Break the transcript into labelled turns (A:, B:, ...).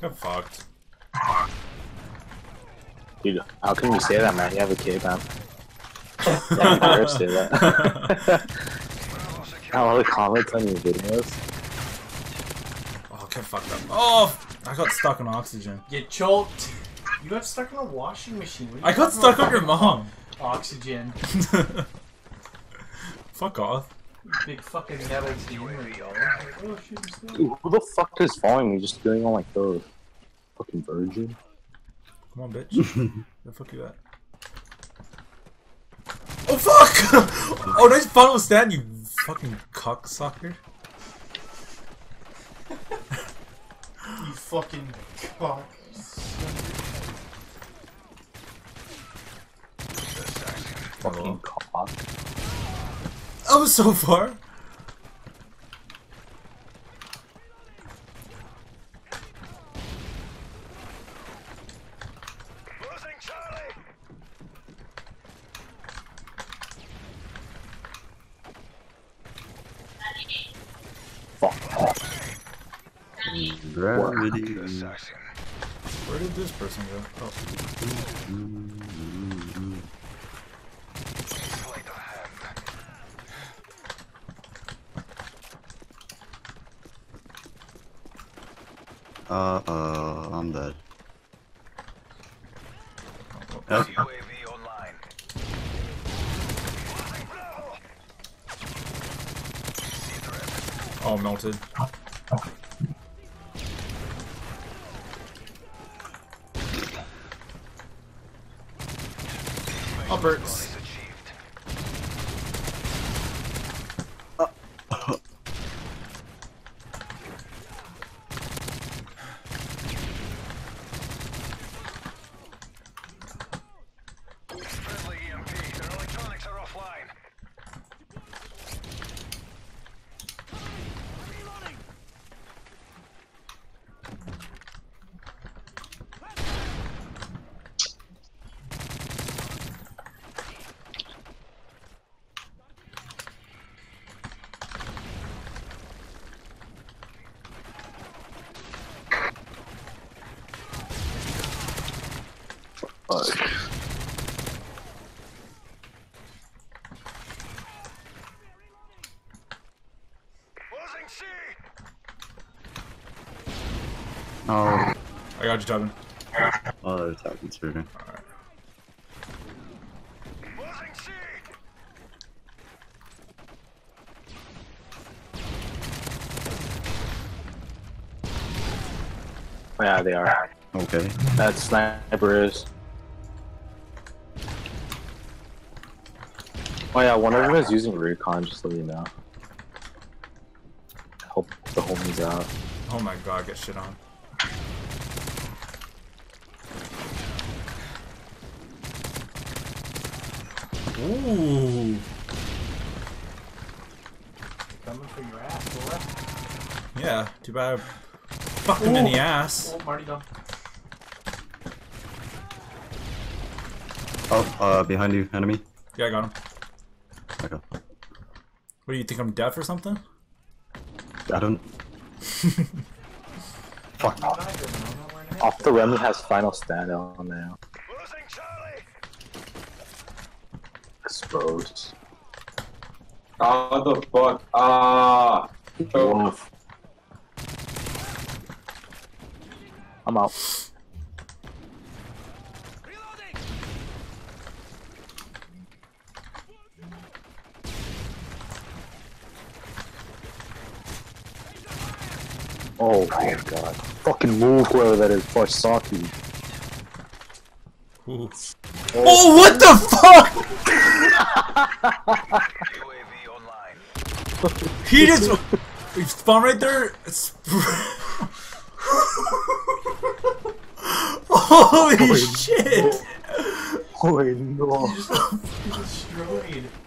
A: Get fucked.
B: Dude, how can you say that, man? You have a kid, man. Yeah, you better say that. All the comments on your videos.
A: Oh, get fucked up. Oh, I got stuck on oxygen.
C: Get choked. You got stuck in a washing machine.
A: I got stuck on your mom.
C: Oxygen.
A: Fuck off.
C: Big fucking metal team. Oh, shit,
B: Dude, who the fuck is following me just doing all like the fucking virgin?
A: Come on, bitch. Where the fuck you at? Oh fuck! Oh, nice final stand, you fucking cocksucker.
C: You fucking cock.
B: Fucking cock.
A: I was so far.
B: Fuck off.
D: Gravity.
A: Where did this person go?
D: Oh. I'm dead.
E: UAV online.
A: Oh, melted. Upperts.
E: Friendly EMP. Their electronics are offline.
B: Fuck.
E: Losing C.
D: Oh.
A: I got you, Tubman.
D: Oh, they're attacking through.
A: Alright.
E: Losing C.
B: Oh, yeah, they are.
D: Okay.
B: That sniper is. Oh yeah, one of them is using recon, just so you know. Help the homies out.
A: Oh my god, get shit on. Ooh.
C: Coming for your ass, Laura.
A: Yeah, too bad. Fucking in the ass.
C: Oh, Marty, go.
D: Oh, behind you, enemy.
A: Yeah, I got him.
D: Okay.
A: What do you think, I'm deaf or something?
D: I don't.
B: Fuck off. Off the Remy has final stand on now.
E: Losing Charlie.
B: Exposed.
F: What the fuck? Ah!
B: Wolf. I'm out. Oh my god. Fucking move, whoever that is, for Saki.
A: Ooh. Oh, what the fuck?!
E: UAV online.
A: He just... He spawned right there. Holy shit!
B: Oh no.
C: Destroyed.